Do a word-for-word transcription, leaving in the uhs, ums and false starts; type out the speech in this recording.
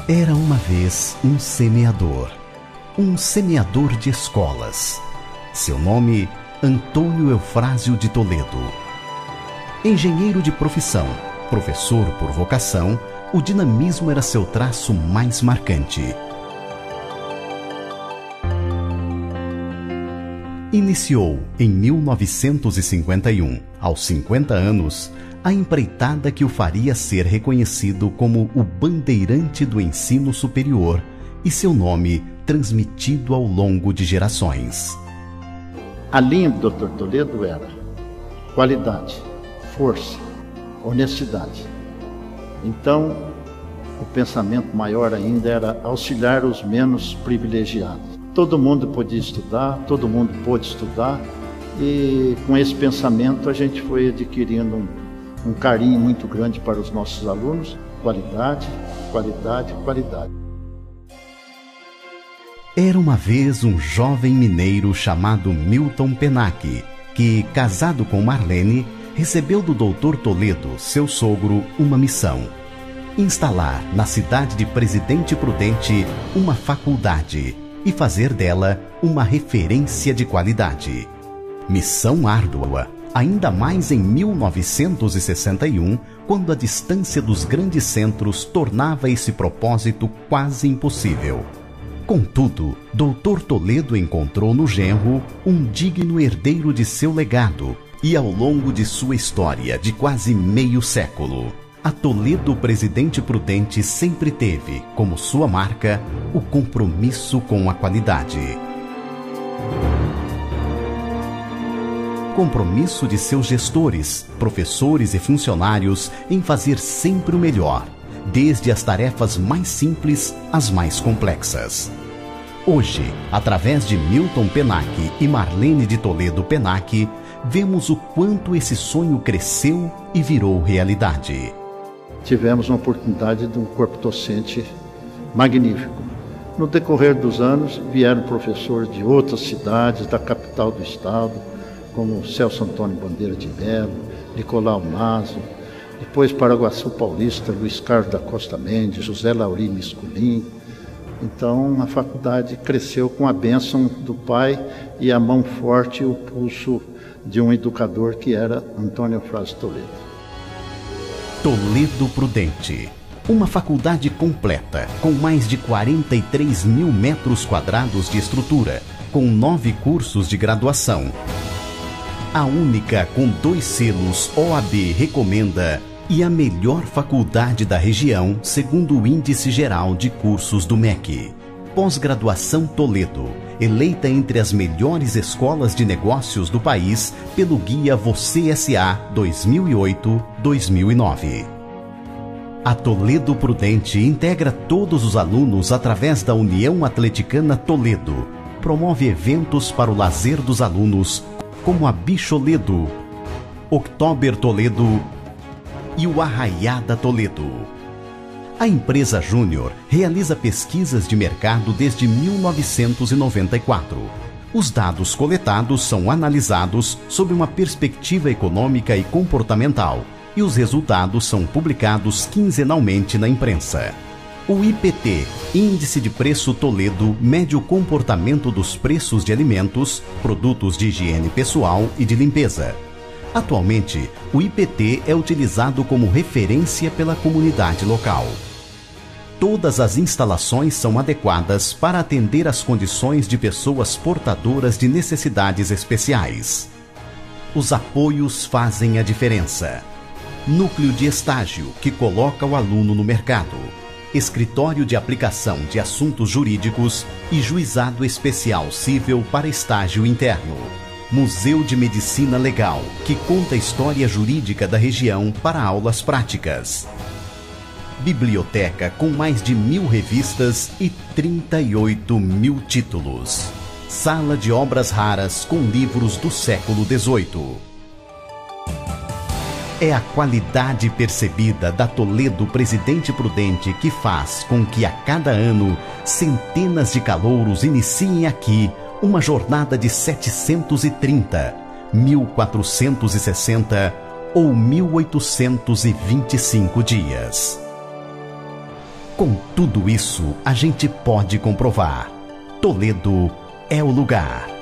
Era uma vez um semeador, um semeador de escolas. Seu nome, Antônio Eufrásio de Toledo. Engenheiro de profissão, professor por vocação, o dinamismo era seu traço mais marcante. Iniciou, em mil novecentos e cinquenta e um, aos cinquenta anos, a empreitada que o faria ser reconhecido como o bandeirante do ensino superior e seu nome transmitido ao longo de gerações. A linha do doutor Toledo era qualidade, força, honestidade. Então, o pensamento maior ainda era auxiliar os menos privilegiados. Todo mundo podia estudar, todo mundo pôde estudar, e com esse pensamento a gente foi adquirindo um um carinho muito grande para os nossos alunos. Qualidade, qualidade, qualidade. Era uma vez um jovem mineiro chamado Milton Penac, que, casado com Marlene, recebeu do doutor Toledo, seu sogro, uma missão: instalar na cidade de Presidente Prudente uma faculdade e fazer dela uma referência de qualidade. Missão árdua, ainda mais em mil novecentos e sessenta e um, quando a distância dos grandes centros tornava esse propósito quase impossível. Contudo, doutor Toledo encontrou no genro um digno herdeiro de seu legado e, ao longo de sua história de quase meio século, a Toledo Presidente Prudente sempre teve, como sua marca, o compromisso com a qualidade. Compromisso de seus gestores, professores e funcionários em fazer sempre o melhor, desde as tarefas mais simples às mais complexas. Hoje, através de Milton Penac e Marlene de Toledo Penac, vemos o quanto esse sonho cresceu e virou realidade. Tivemos uma oportunidade de um corpo docente magnífico. No decorrer dos anos, vieram professores de outras cidades, da capital do estado, como Celso Antônio Bandeira de Melo, Nicolau Mazo, depois Paraguaçu Paulista, Luiz Carlos da Costa Mendes, José Laurino Esculim. Então a faculdade cresceu com a bênção do pai e a mão forte e o pulso de um educador que era Antônio Eufrásio Toledo. Toledo Prudente, uma faculdade completa, com mais de quarenta e três mil metros quadrados de estrutura, com nove cursos de graduação. A única com dois selos O A B Recomenda e a melhor faculdade da região, segundo o Índice Geral de Cursos do M E C. Pós-graduação Toledo, eleita entre as melhores escolas de negócios do país pelo Guia Você S A dois mil e oito a dois mil e nove. A Toledo Prudente integra todos os alunos através da União Atleticana Toledo. Promove eventos para o lazer dos alunos, como a Bicholedo, Oktober Toledo e o Arraiada Toledo. A empresa Júnior realiza pesquisas de mercado desde mil novecentos e noventa e quatro. Os dados coletados são analisados sob uma perspectiva econômica e comportamental, e os resultados são publicados quinzenalmente na imprensa. O I P T, Índice de Preço Toledo, mede o comportamento dos preços de alimentos, produtos de higiene pessoal e de limpeza. Atualmente, o I P T é utilizado como referência pela comunidade local. Todas as instalações são adequadas para atender às condições de pessoas portadoras de necessidades especiais. Os apoios fazem a diferença. Núcleo de estágio, que coloca o aluno no mercado. Escritório de aplicação de assuntos jurídicos e juizado especial cível para estágio interno. Museu de Medicina Legal, que conta a história jurídica da região para aulas práticas. Biblioteca com mais de mil revistas e trinta e oito mil títulos. Sala de obras raras com livros do século dezoito. É a qualidade percebida da Toledo Presidente Prudente que faz com que a cada ano centenas de calouros iniciem aqui uma jornada de setecentos e trinta, mil quatrocentos e sessenta ou mil oitocentos e vinte e cinco dias. Com tudo isso, a gente pode comprovar: Toledo é o lugar.